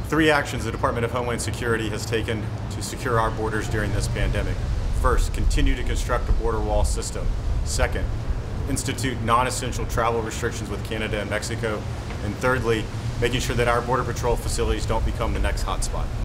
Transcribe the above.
Three actions the Department of Homeland Security has taken to secure our borders during this pandemic. First, continue to construct a border wall system. Second, institute non-essential travel restrictions with Canada and Mexico. And thirdly, making sure that our Border Patrol facilities don't become the next hotspot.